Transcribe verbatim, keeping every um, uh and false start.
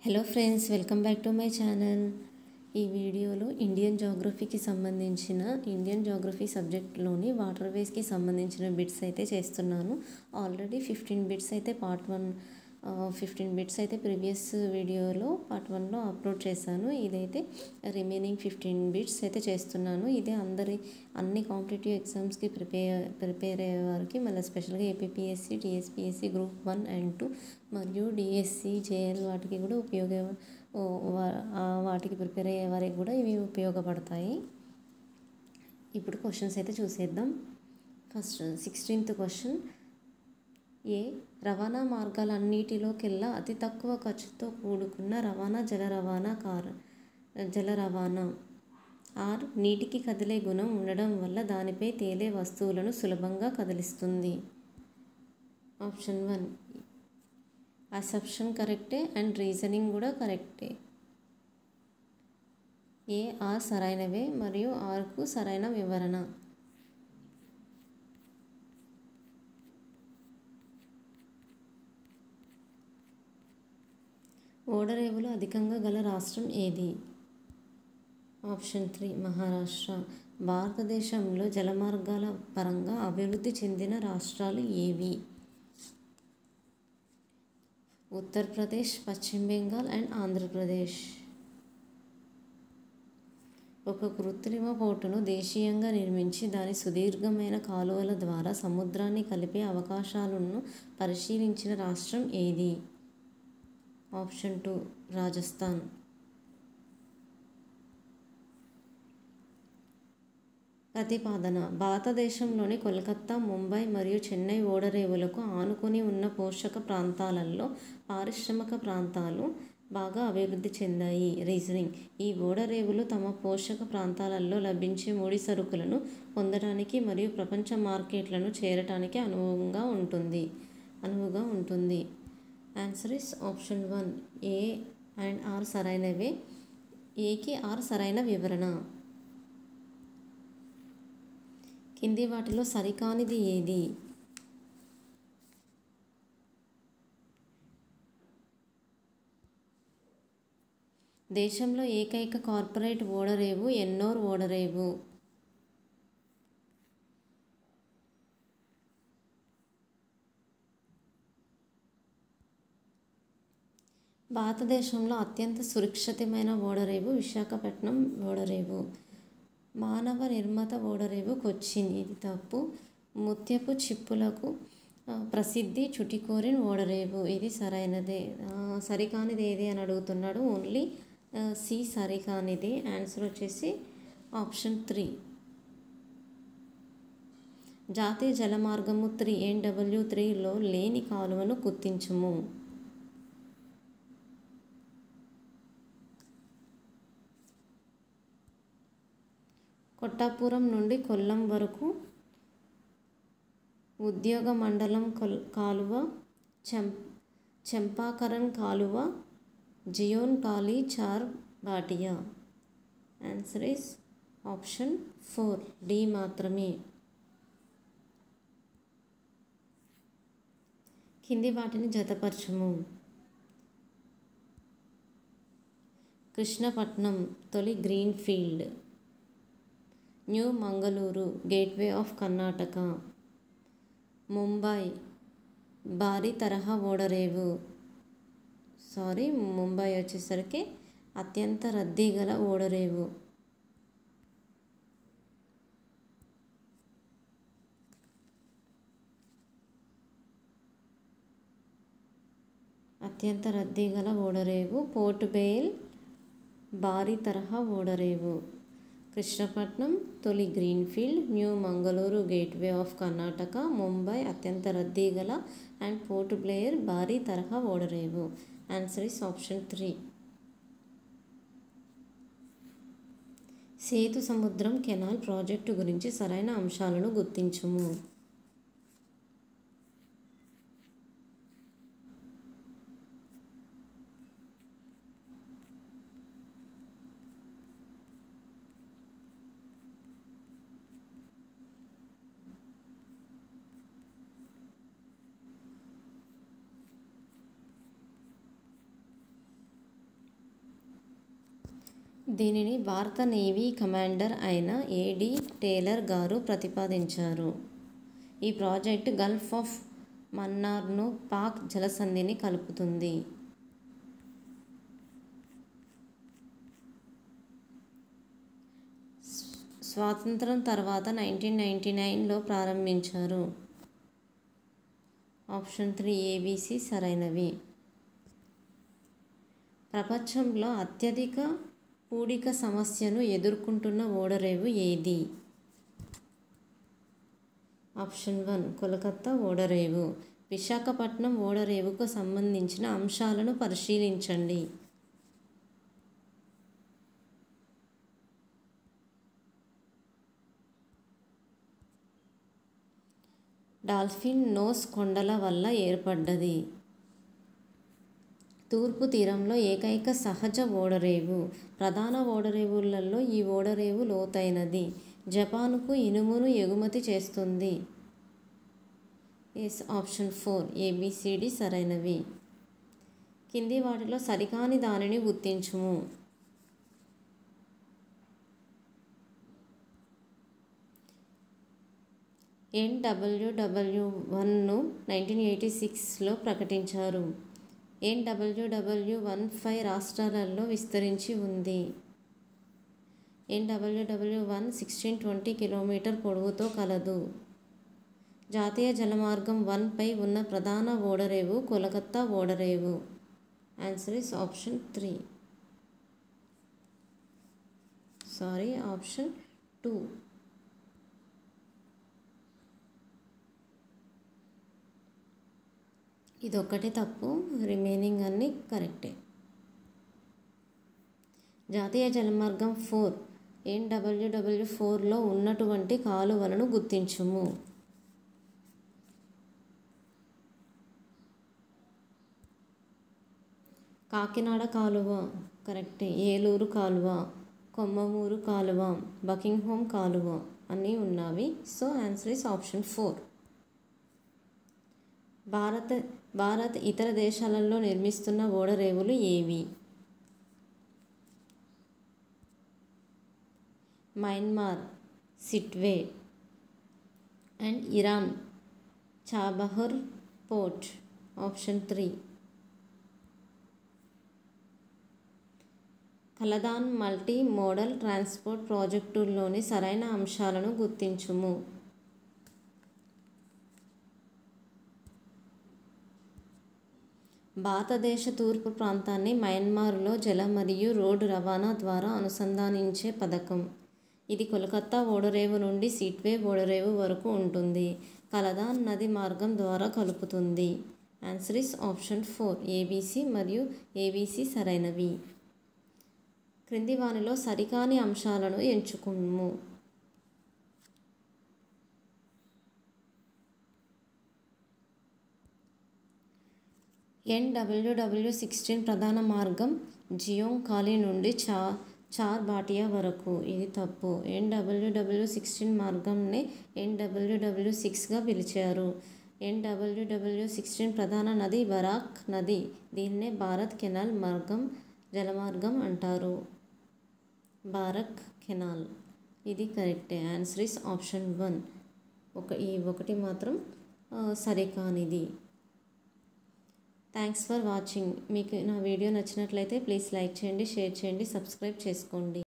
Hello friends, welcome back to my channel. ఈ వీడియోలో Indian జాగ్రఫీకి సంబంధించిన ఇండియన్ జాగ్రఫీ సబ్జెక్ట్లోని వాటర్ వేస్కి సంబంధించిన బిట్స్ అయితే చేస్తున్నాను. ఆల్రెడీ ఫిఫ్టీన్ బిట్స్ అయితే పార్ట్ వన్ ఫిఫ్టీన్ బిట్స్ అయితే ప్రీవియస్ వీడియోలో పార్ట్ వన్లో అప్లోడ్ చేశాను. ఇదైతే రిమైనింగ్ ఫిఫ్టీన్ బిట్స్ అయితే చేస్తున్నాను. ఇదే అందరి అన్ని కాంపిటేటివ్ ఎగ్జామ్స్కి ప్రిపేర్ ప్రిపేర్ అయ్యే వారికి, మళ్ళీ స్పెషల్గా APPSC, TSPSC group one and two మరియు డిఎస్సి, జేఎల్ వాటికి కూడా ఉపయోగ వాటికి ప్రిపేర్ అయ్యే వారికి కూడా ఇవి ఉపయోగపడతాయి. ఇప్పుడు క్వశ్చన్స్ అయితే చూసేద్దాం. First sixteenth question. ఏ రవాణా మార్గాలన్నిటిలోకెల్లా అతి తక్కువ ఖర్చుతో కూడుకున్న రవాణా జల రవాణా కార్ జల రవాణా. ఆర్ నీటికి కదిలే గుణం ఉండడం వల్ల దానిపై తేలే వస్తువులను సులభంగా కదిలిస్తుంది. ఆప్షన్ వన్ అసెప్షన్ కరెక్టే అండ్ రీజనింగ్ కూడా కరెక్టే. ఏ ఆర్ సరైనవే మరియు ఆర్కు సరైన వివరణ. ఓడరేవులు అధికంగా గల రాష్ట్రం ఏది? Option three Maharashtra. భారతదేశంలో జలమార్గాల పరంగా అభివృద్ధి చెందిన రాష్ట్రాలు ఏవి? ఉత్తరప్రదేశ్, పశ్చిమ బెంగాల్ అండ్ ఆంధ్రప్రదేశ్. ఒక కృత్రిమ పోర్టును దేశీయంగా నిర్మించి దాని సుదీర్ఘమైన కాలువల ద్వారా సముద్రాన్ని కలిపే అవకాశాలను పరిశీలించిన రాష్ట్రం ఏది? Option two Rajasthan. ప్రతిపాదన. భారతదేశంలోని కోల్కతా, ముంబై మరియు చెన్నై ఓడరేవులకు ఆనుకుని ఉన్న పోషక ప్రాంతాలలో పారిశ్రామిక ప్రాంతాలు బాగా అభివృద్ధి చెందాయి. రీజనింగ్. ఈ ఓడరేవులు తమ పోషక ప్రాంతాలలో లభించే ముడి సరుకులను పొందడానికి మరియు ప్రపంచ మార్కెట్లను చేరటానికి అనువుగా ఉంటుంది అనువుగా ఉంటుంది answer is option one. A and R సరైనవే. ఏకి ఆర్ సరైన వివరణ. కింది వాటిలో సరికానిది ఏది? దేశంలో ఏకైక కార్పొరేట్ ఓడరేవు ఎన్నోర్ ఓడరేవు. భారతదేశంలో అత్యంత సురక్షితమైన ఓడరేవు విశాఖపట్నం ఓడరేవు. మానవ నిర్మిత ఓడరేవు కొచ్చిన్. ఇది తప్పు. ముత్యపు చిప్పులకు ప్రసిద్ధి చుటికోరిన్ ఓడరేవు. ఇది సరైనదే. సరికానిది ఏది అని అడుగుతున్నాడు. ఓన్లీ సి సరికానిది. ఆన్సర్ వచ్చేసి ఆప్షన్ త్రీ. జాతీయ జలమార్గము త్రీ ఎన్డబ్ల్యూ త్రీలో లేని కాలువను గుర్తించుము. కొట్టాపురం నుండి కొల్లం వరకు ఉద్యోగ మండలం కాలువ, చెం చెంపాకరన్ కాలువ, జియోన్ కాలి చార్ బాటియా. Answer is option four D మాత్రమే. కింది వాటిని జతపరచుము. కృష్ణపట్నం తొలి green field. New Mangaluru gateway of Karnataka. Mumbai భారీ తరహా ఓడరేవు. సారీ ముంబై వచ్చేసరికి అత్యంత రద్దీ గల ఓడరేవు. అత్యంత రద్దీ గల ఓడరేవు. పోర్ట్ బెయిల్ భారీ తరహా ఓడరేవు. కృష్ణపట్నం తొలి green field, new Mangaluru gateway of Karnataka, Mumbai అత్యంత రద్దీ గల అండ్ పోర్ట్ బ్లెయిర్ భారీ తరహా ఓడరేవు. Answer is option three. Sethu Samudram canal project గురించి సరైన అంశాలను గుర్తించుము. దీనిని భారత నేవీ కమాండర్ అయిన ఏడి టేలర్ గారు ప్రతిపాదించారు. ఈ ప్రాజెక్ట్ గల్ఫ్ ఆఫ్ మన్నార్ను పాక్ జలసంధిని కలుపుతుంది. స్వాతంత్రం తర్వాత నైన్టీన్ నైంటీ నైన్లో ప్రారంభించారు. ఆప్షన్ త్రీ ఏబిసి సరైనవి. ప్రపంచంలో అత్యధిక పూడిక సమస్యను ఎదుర్కొంటున్న ఓడరేవు ఏది? ఆప్షన్ వన్ కోల్కతా ఓడరేవు. విశాఖపట్నం ఓడరేవుకు సంబంధించిన అంశాలను పరిశీలించండి. డాల్ఫిన్ నోస్ కొండల వల్ల ఏర్పడ్డది. తూర్పు తీరంలో ఏకైక సహజ ఓడరేవు. ప్రధాన ఓడరేవులలో ఈ ఓడరేవు లోతైనది. జపాన్కు ఇనుమును ఎగుమతి చేస్తుంది. ఎస్ ఆప్షన్ ఫోర్ ఏబిసిడి సరైనవి. కింది వాటిలో సరికాని దానిని గుర్తించుము. ఎన్డబ్ల్యూడబ్ల్యూ వన్ను నైన్టీన్ ఎయిటీ సిక్స్లో ప్రకటించారు. ఎన్డబ్ల్యూడబ్ల్యూ వన్ ఫైవ్ రాష్ట్రాలలో విస్తరించి ఉంది. NWW one sixteen twenty kilometre పొడవుతో కలదు. జాతీయ జలమార్గం వన్ పై ఉన్న ప్రధాన ఓడరేవు కోల్కతా ఓడరేవు. Answer is option three sorry option two. ఇదొక్కటే తప్పు, రిమైనింగ్ అన్నీ కరెక్టే. జాతీయ జలమార్గం ఫోర్ ఎన్డబ్ల్యూడబ్ల్యూ ఫోర్లో ఉన్నటువంటి కాలువలను గుర్తించుము. కాకినాడ కాలువ కరెక్టే. ఏలూరు కాలువ, కొమ్మమూరు కాలువ, బకింగ్హామ్ కాలువ అన్నీ ఉన్నవి. So answer is option four. భారత భారత్ ఇతర దేశాలలో నిర్మిస్తున్న ఓడరేవులు ఏవి? Myanmar Sittwe and Iran Chabahar port. Option three. Kaladan multi modal transport ప్రాజెక్టుల్లోని సరైన అంశాలను గుర్తించుము. భారతదేశ తూర్పు ప్రాంతాన్ని మయన్మార్లో జల మరియు రోడ్డు రవాణా ద్వారా అనుసంధానించే పథకం. ఇది కోల్కతా ఓడరేవు నుండి సిట్వే ఓడరేవు వరకు ఉంటుంది. కలదాన్ నది మార్గం ద్వారా కలుపుతుంది. Answer is option four A B C మరియు ఏబిసి సరైనవి. క్రింది వానిలో సరికాని అంశాలను ఎంచుకుము. ఎన్డబ్ల్యూడబ్ల్యూ సిక్స్టీన్ ప్రధాన మార్గం జియోంగ్ ఖాళీ నుండి చా చార్ బాటియా వరకు. ఇది తప్పు. ఎన్డబ్ల్యూడబ్ల్యూ సిక్స్టీన్ మార్గంనే ఎన్డబ్ల్యూడబ్ల్యూ సిక్స్గా పిలిచారు. ఎన్డబ్ల్యూడబ్ల్యూ సిక్స్టీన్ ప్రధాన నది బరాక్ నది. దీన్నే భారత్ కెనాల్ మార్గం జలమార్గం అంటారు. బారక్ కెనాల్. ఇది కరెక్టే. Answer is option one. ఒక ఈ ఒకటి మాత్రం సరికానిది. Thanks for watching. మీకు నా వీడియో నచ్చినట్లయితే ప్లీజ్ లైక్ చేయండి, షేర్ చేయండి, సబ్స్క్రైబ్ చేసుకోండి.